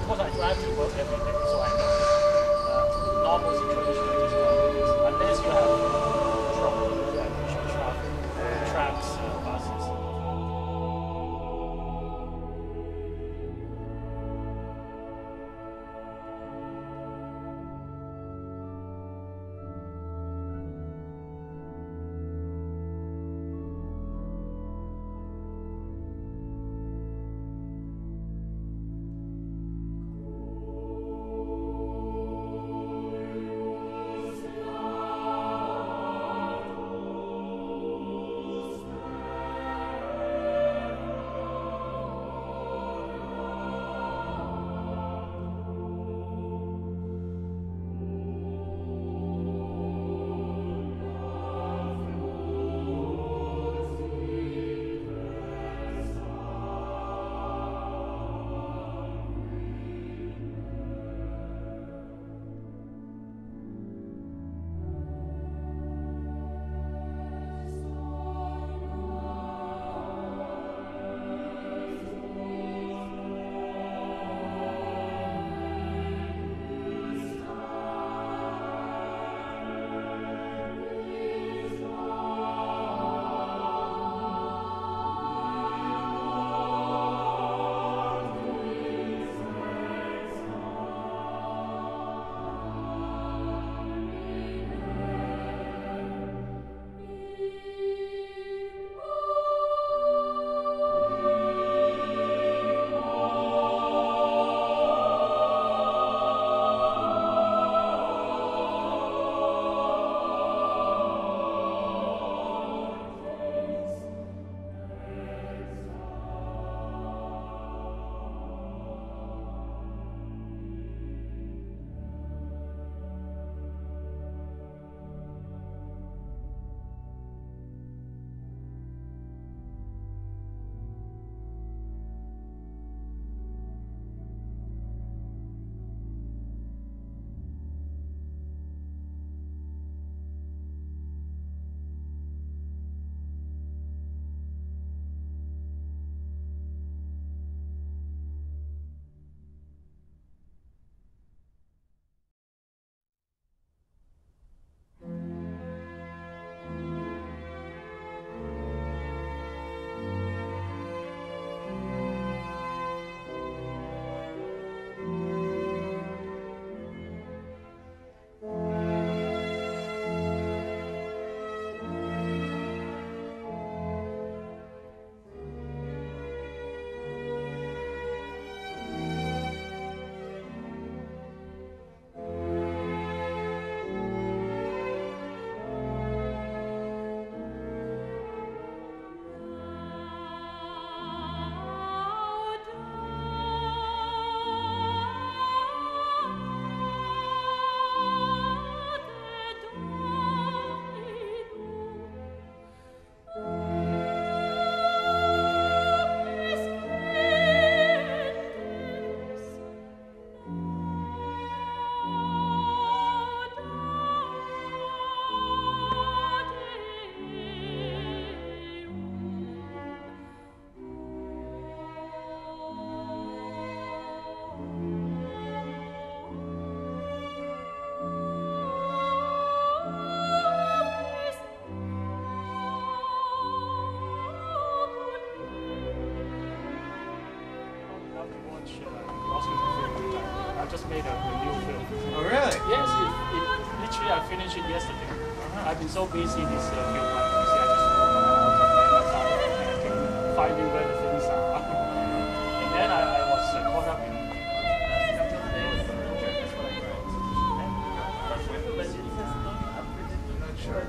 Because I drive to work every day, so I know normal situation is unless you have trouble with traffic, tracks, buses. Just made a new film. Oh, really? Yes, literally I finished it yesterday. I've been so busy this few months. You see, I just moved around and I can find you where the things are. And then I was caught up in. I'm not sure.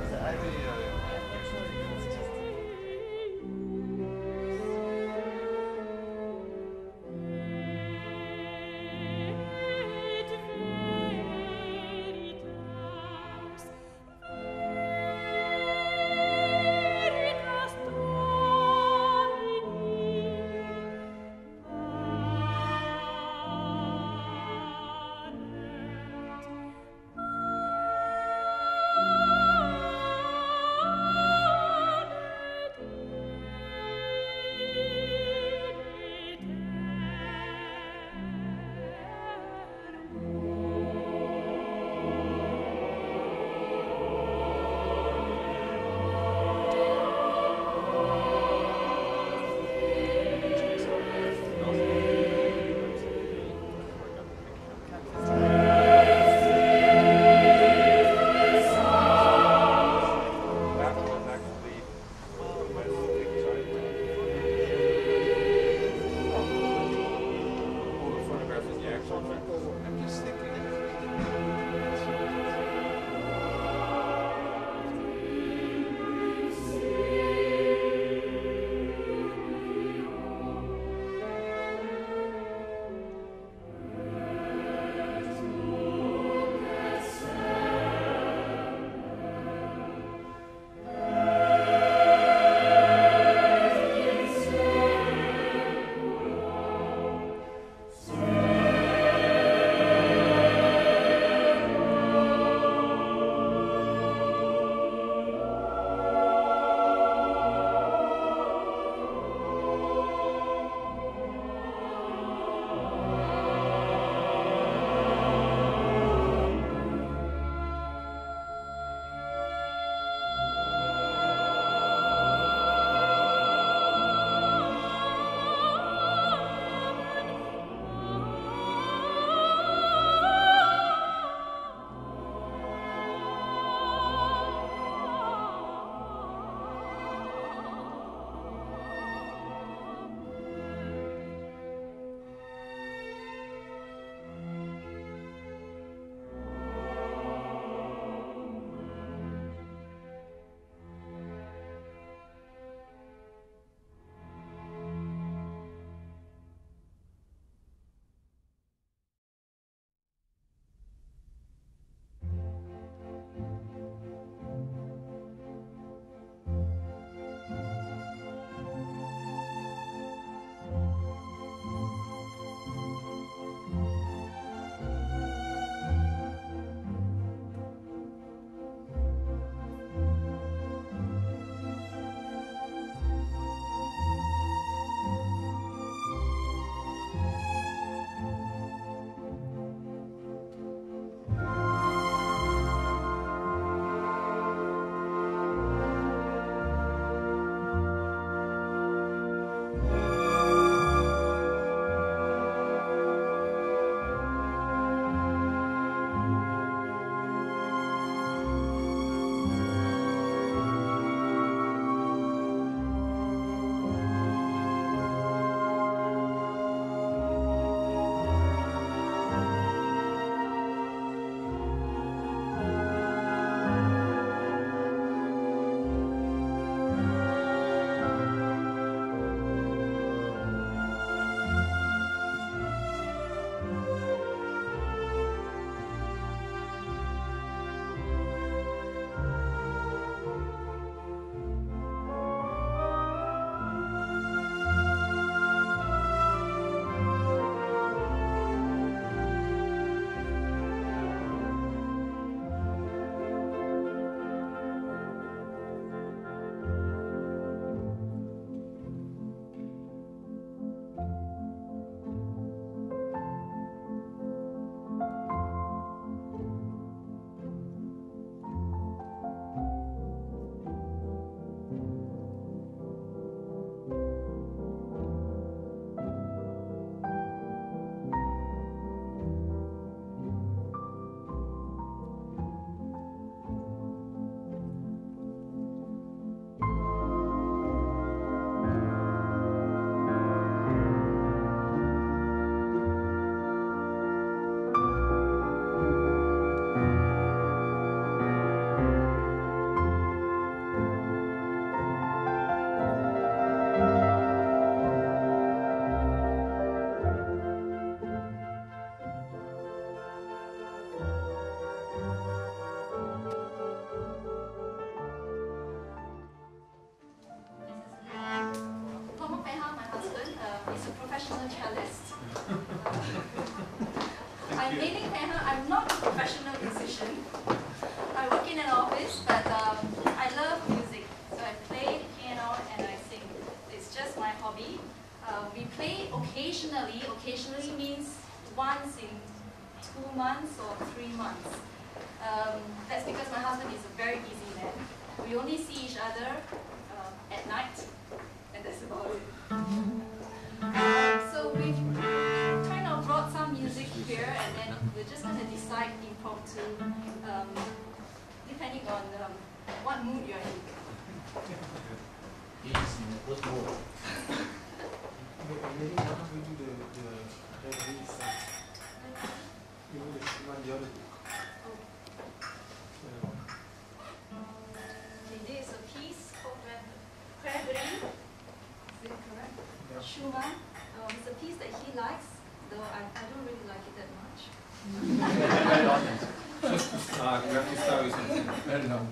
I'm Lei Ling. I'm not a professional musician. I work in an office, but I love music. So I play the piano and I sing. It's just my hobby. We play occasionally. Occasionally means once in 2 months or 3 months. That's because my husband is a very busy man. We only see each other at night, and that's about it. So we've kind of brought some music here, and then we're just going to decide impromptu, depending on what mood you're in. He's in the good mood. Maybe why don't we do the Japanese song? You know, the other book. Okay, this is a piece called Crabbery. Is it correct? Yeah. Schumann. It's a piece that he likes, though I don't really like it that much. Very honest. Just to start, we have to start with something very long.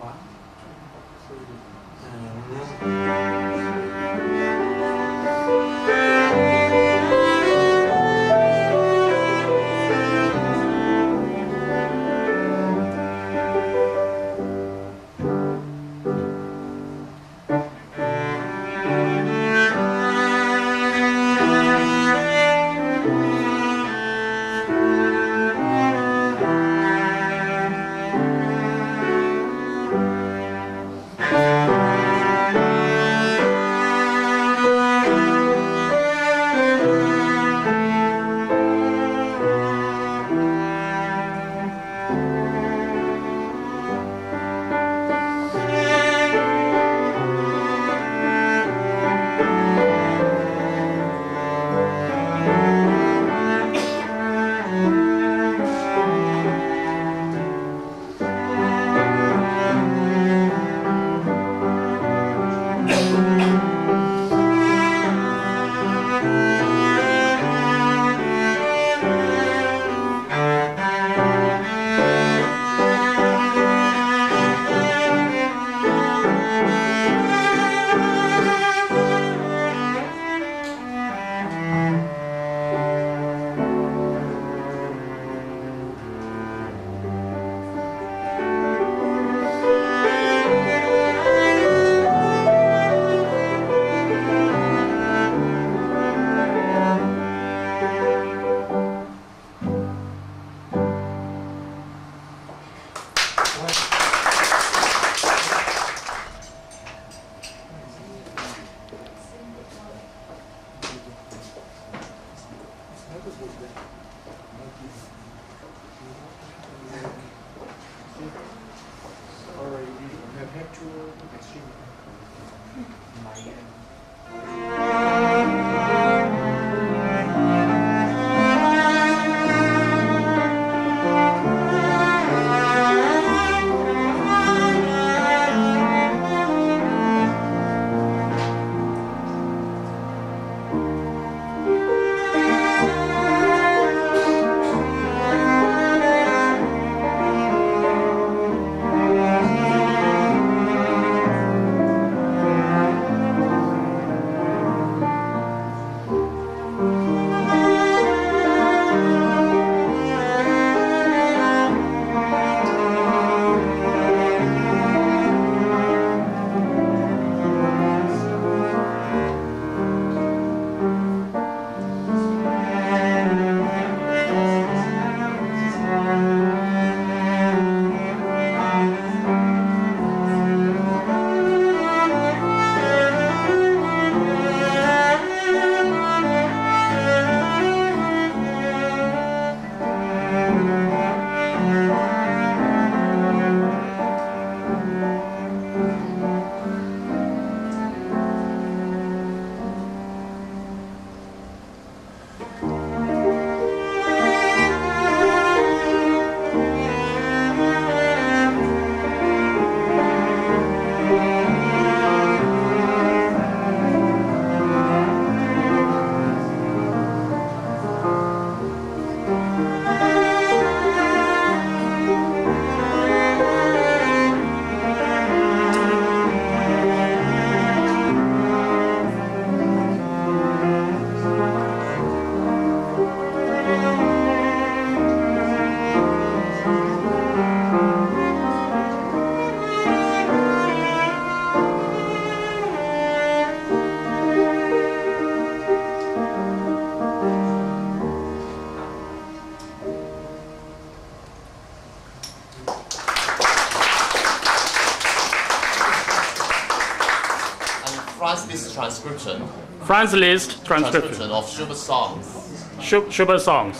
Franz Liszt transcription. Franz Liszt transcription Of Schubert songs. Schubert songs.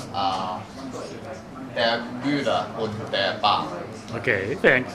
Der Brüder und der Bach. Okay, thanks.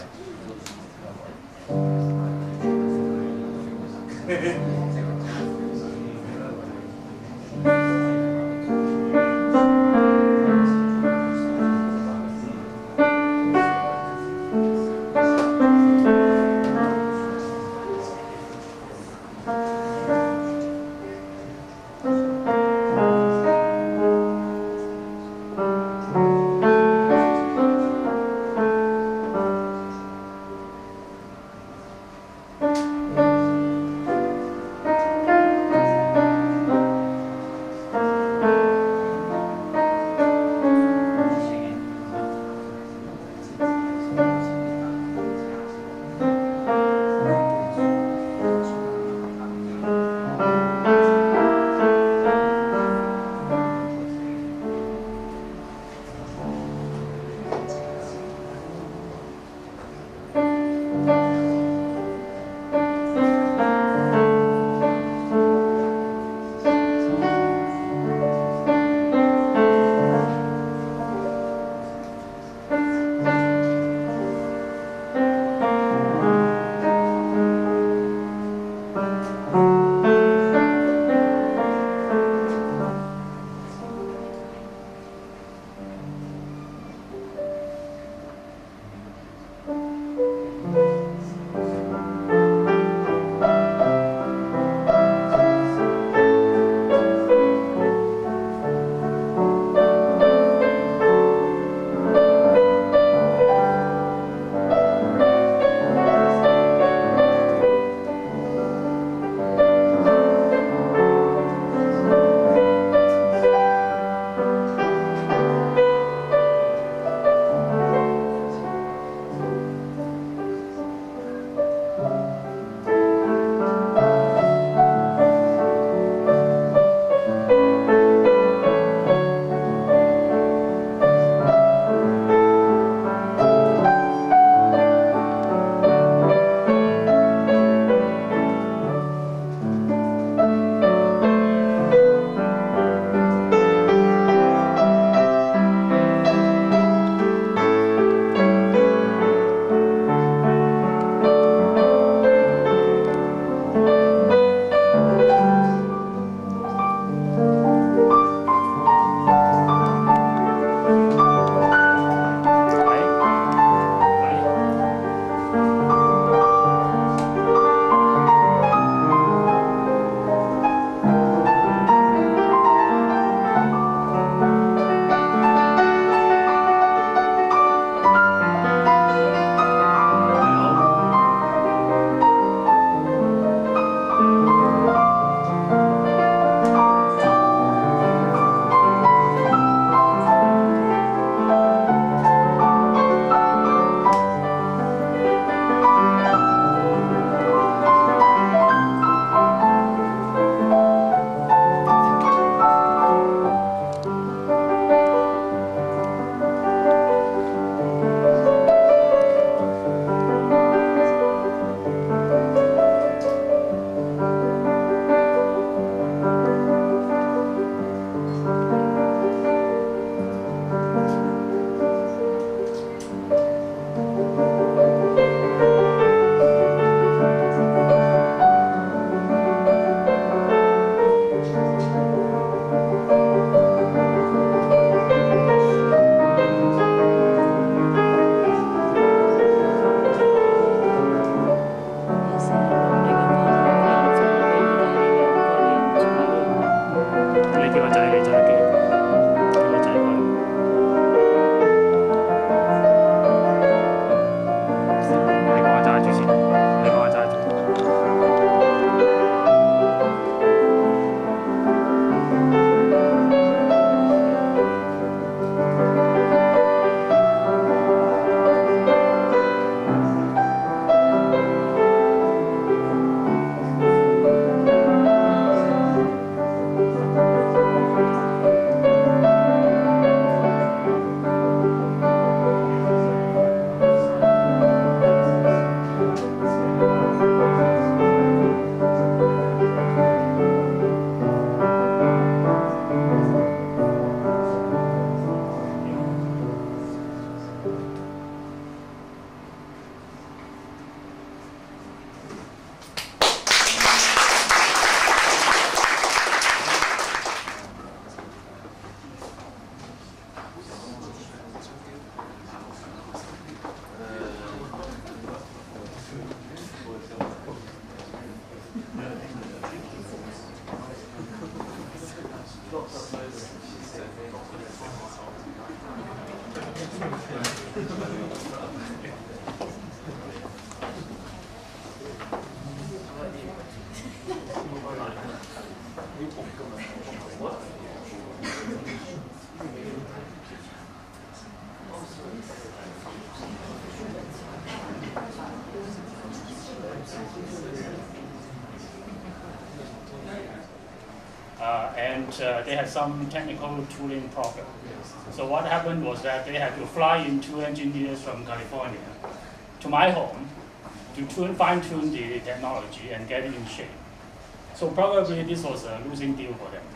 and they had some technical tooling problem. So what happened was that they had to fly in 2 engineers from California to my home to fine-tune the technology and get it in shape. So probably this was a losing deal for them.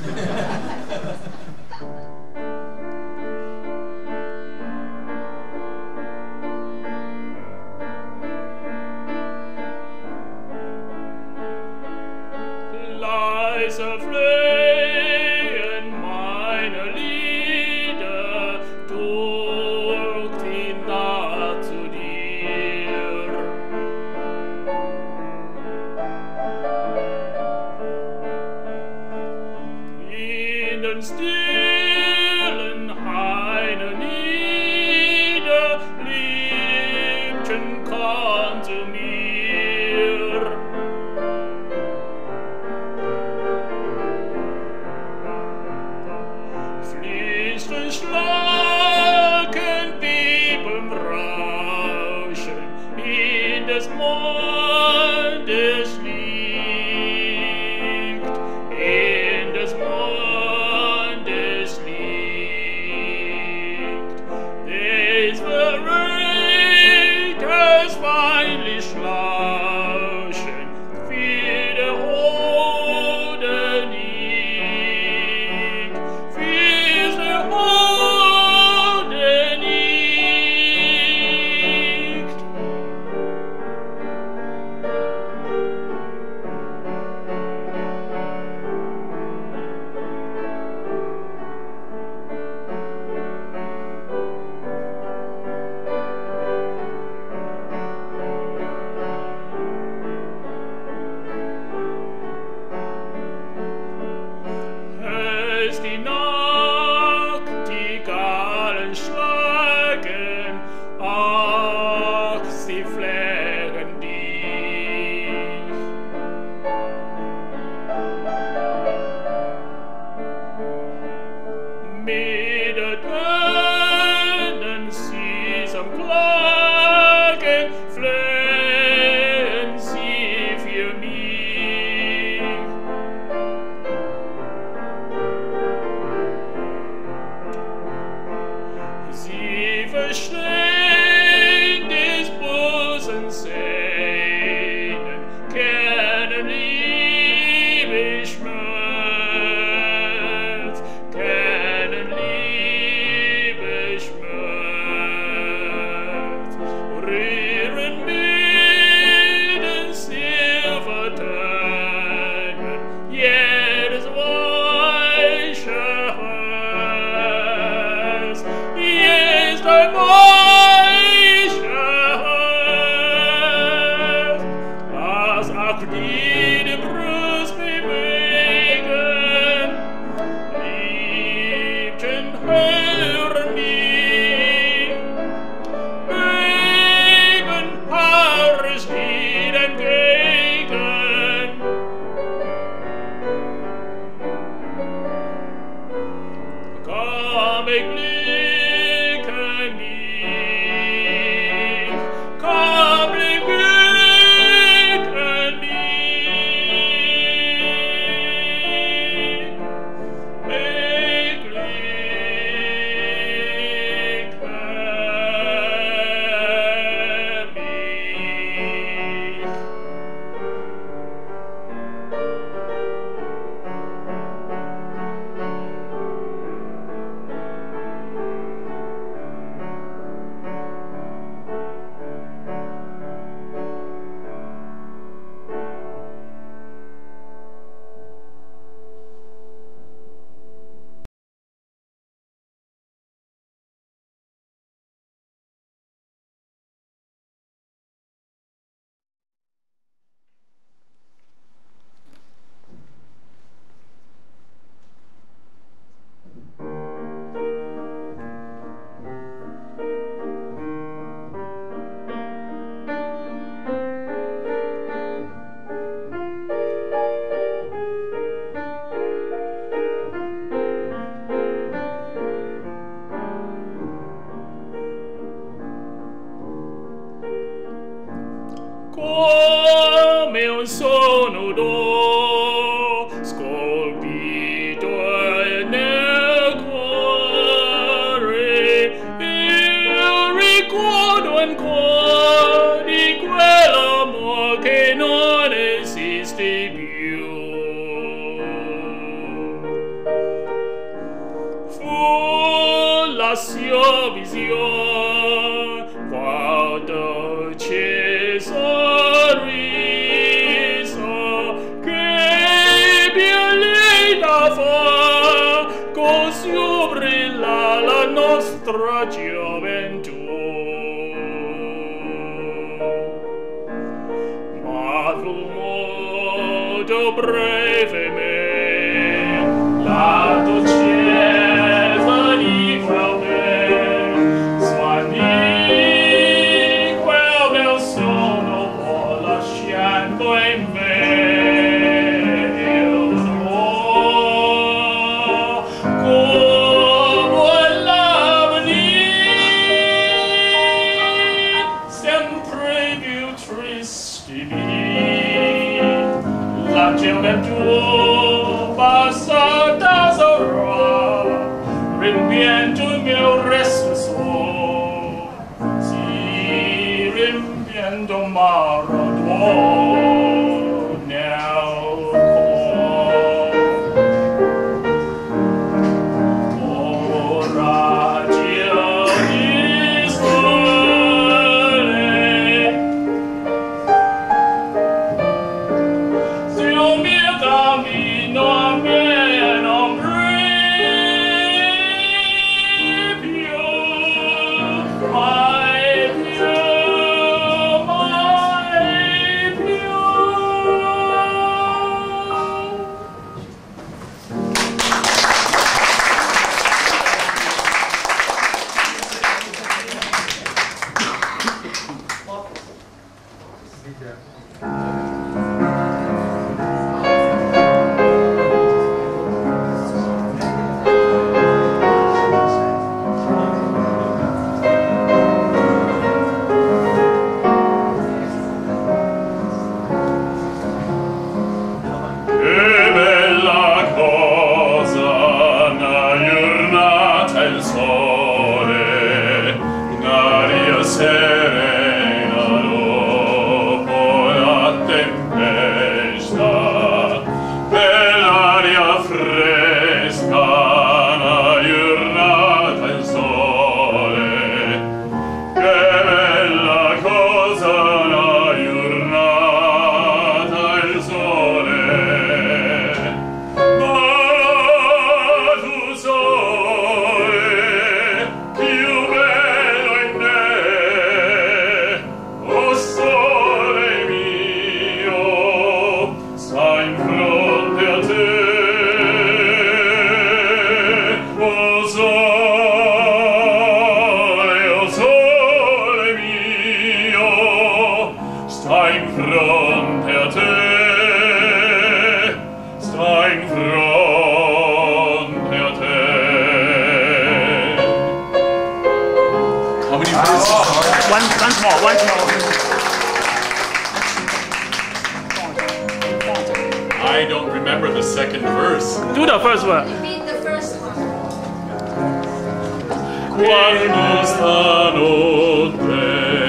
Lies of Lay and minor leader durch die Nacht zu dir. In den stillen Haine nieder, Liebchen komm zu mir. Fließen, schlagen, wiebeln, rauschen in des Mondes Licht, in des Mondes Licht. Des Verräters feinlich schlauschen, wie der Ode liegt, wie der Ode liegt. Es die Nachtigallen schlagen, ach, sie pflegen dich. Mit der Tönen sie zum Klagen, flehen sie für mich. Sie verstehen des Busens Sehnen, kennen Liebe Schmerz, kennen Liebe Schmerz, rühren mit den Silbertönen jedes weiche Herz, ist ein weicher Herz, als auch die Brust bewegen. Liebchen, hören mich, beben Haares Lied entgegen. Komm, ich blicke mich, komm, ich blicke mich, ich blicke mich. Come un sono do scolpito ducesa risa, che bielina fa, così brilla la nostra gioventù. Ma sul modo breve me, la ducesa di quel bel, svanì quel bel sonno, poi lasciando in me il suo, come l'avvenir, sempre più tristi la gioventù passata sarà, rimpianto il mio resto suo, si rimpianto amaro nel cuore. Ora Dio di sole, se il mio cammino a me non più, mai più, mai più. Che bella cosa una giornata il sole, un'aria serena dopo la tempesta, bell'aria fresca, una giornata il sole, che bella cosa una giornata il sole. Ma tu sole, più bello in me, o sole mio, sta in fronte a te. O sole mio, sta in fronte a te. Sta in fronte a te. How many verses are there? Once more, once more. I don't remember the second verse. Do the first one. Repeat the first one. Quando stanotte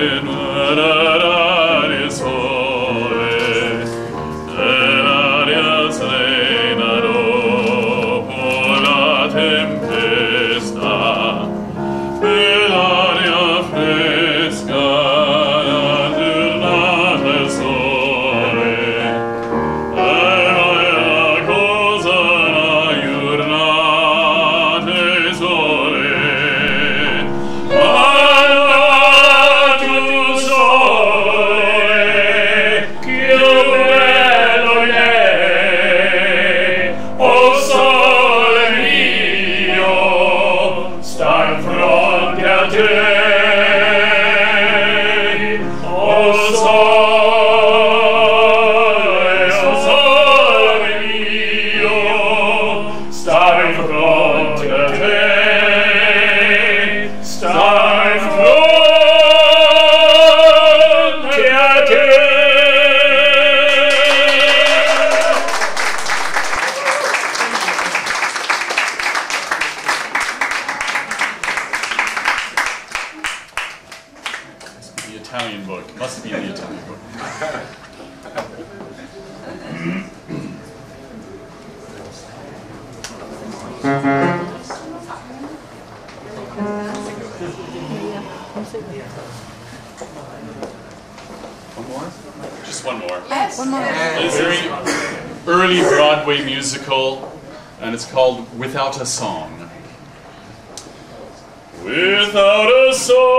narrare il sole, nell'aria serena dopo la tempesta, nell'aria fresca la giornata il sole, è la cosa la giornata il sole. Italian book. Must be in the Italian book. Just one more. Yes. One more. It's a very early Broadway musical, and it's called Without a Song. Without a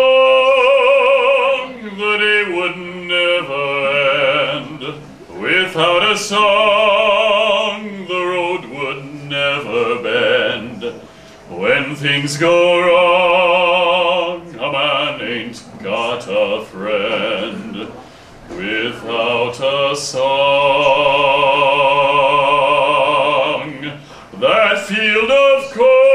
song, the day would never end. Without a song, the road would never bend. When things go wrong, a man ain't got a friend. Without a song, that field of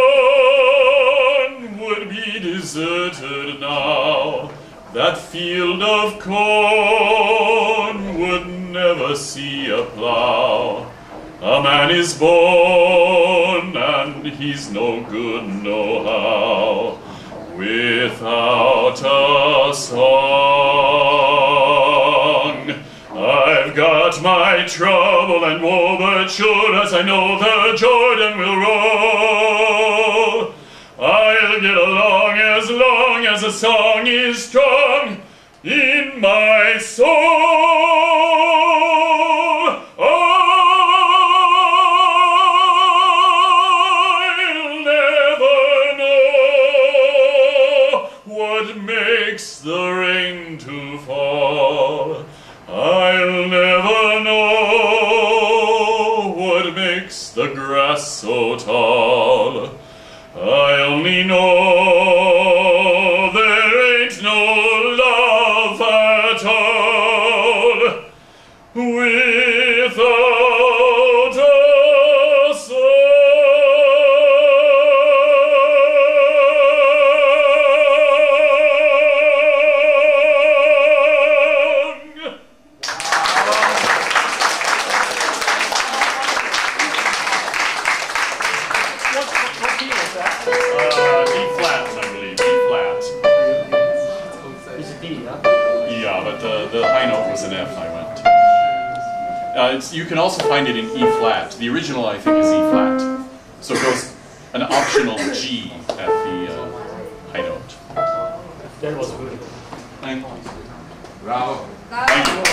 corn would be deserted now. That field of corn would never see a plow. A man is born and he's no good no how. Without a song, I've got my trouble and woe, but sure as I know the Jordan will roll, I'll get along as the song is strong in my soul. I'll never know what makes the rain to fall. I'll never know what makes the grass so tall. I only know there ain't no love at all without a song. What key was that? D flat, I believe. D flat. It's a D, huh? Yeah, but the high note was an F, I went. You can also find it in E flat. The original, I think, is E flat. So it goes an optional G at the high note. That was good. Thank you. Bravo. Thank you.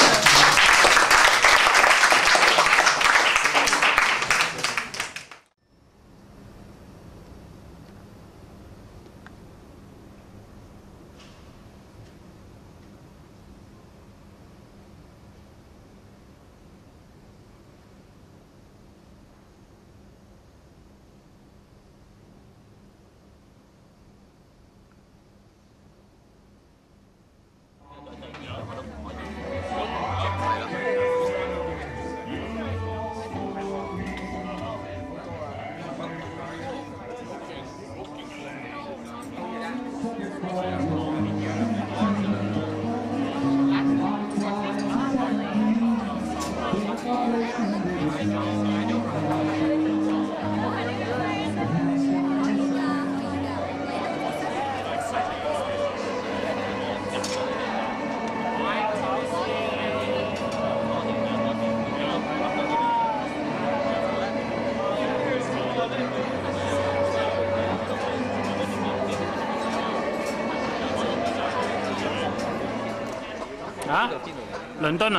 Hả? London à?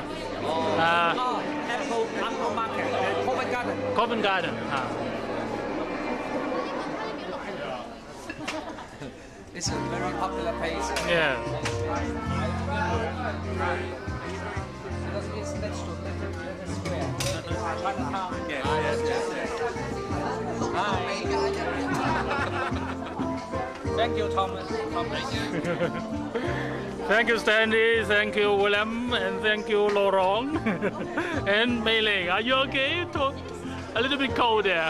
Apple Market, Covent Garden. Covent Garden. It's a very popular place. Yeah. Because it's next to Little Square. Chinatown. Yes. Hi. Thank you, Thomas. Thank you, Stanley. Thank you, William. And thank you, Laurent. And Mei Ling. Are you okay? A little bit cold there.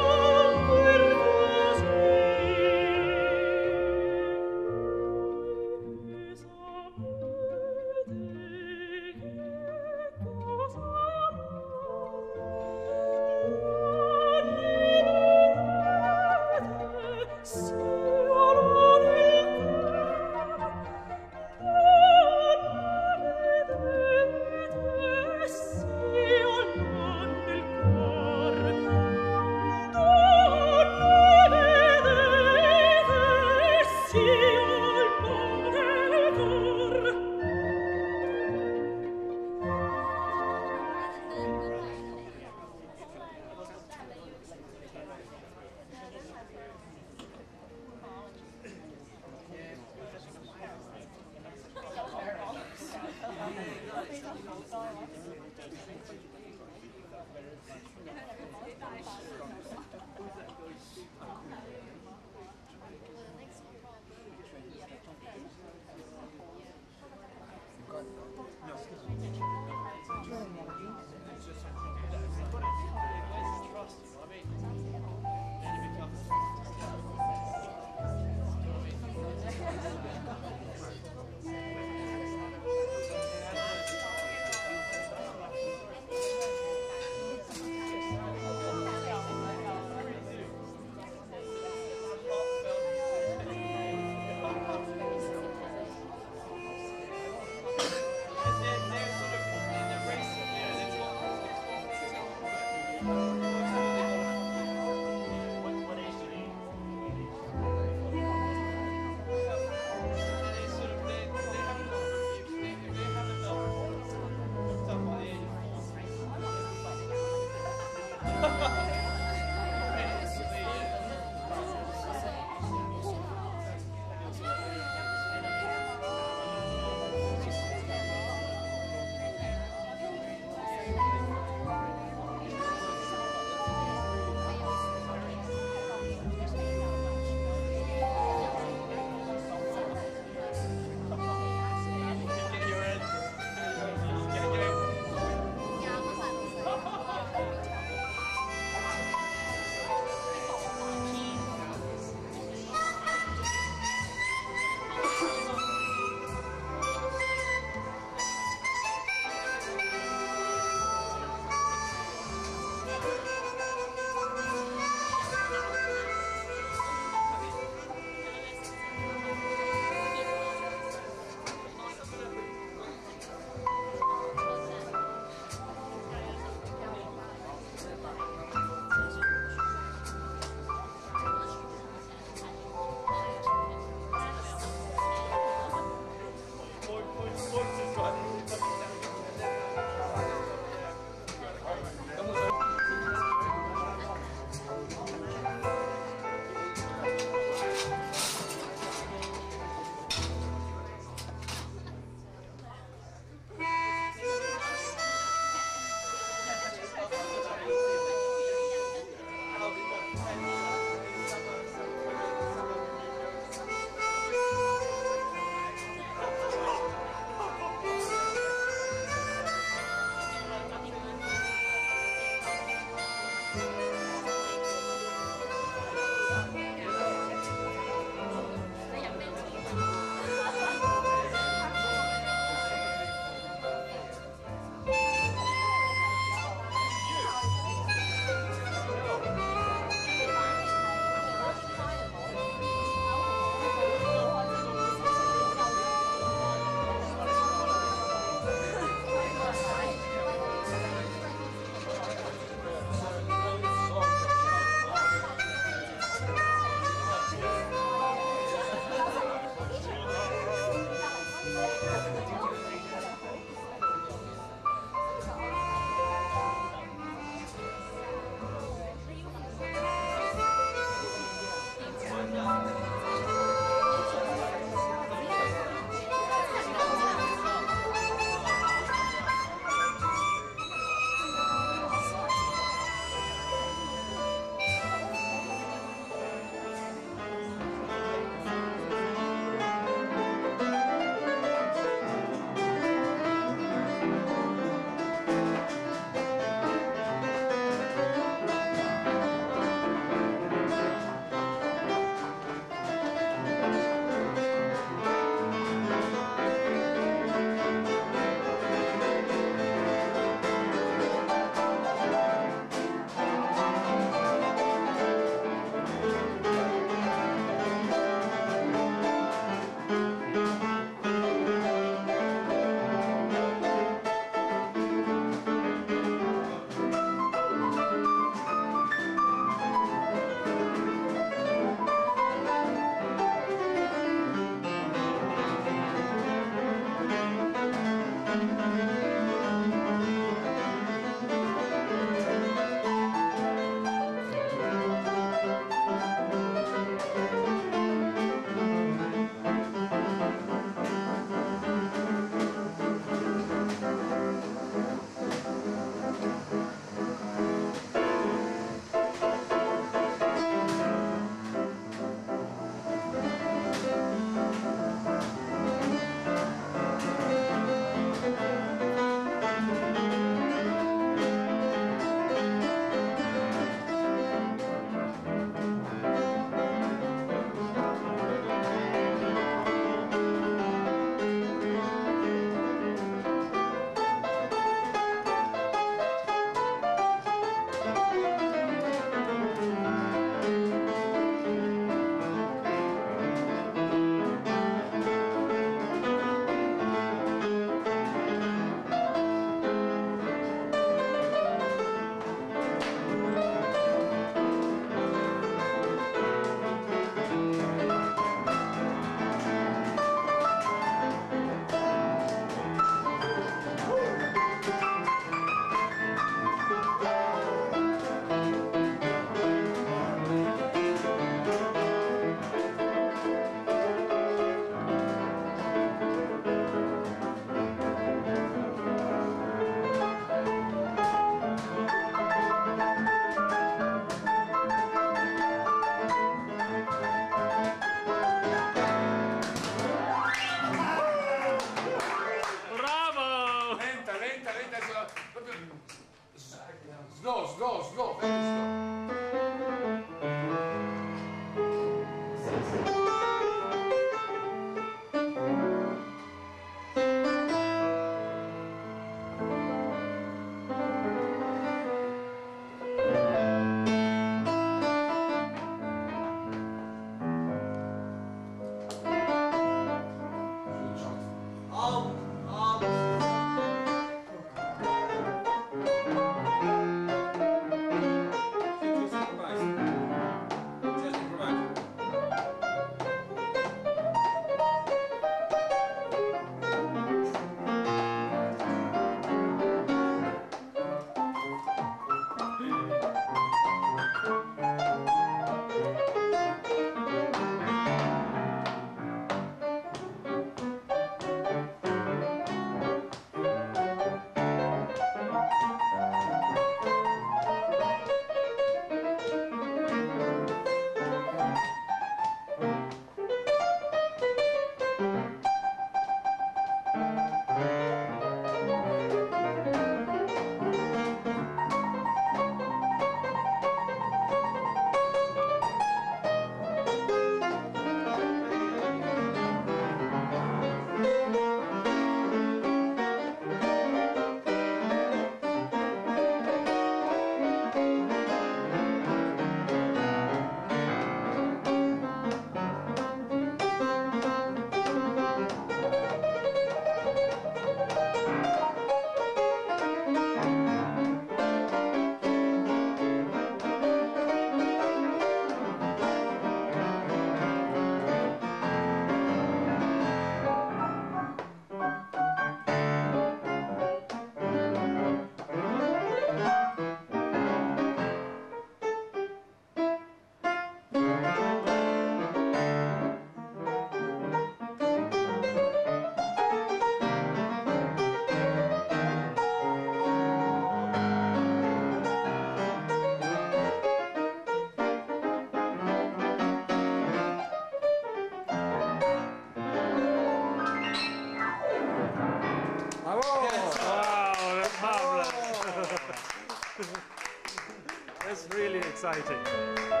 exciting.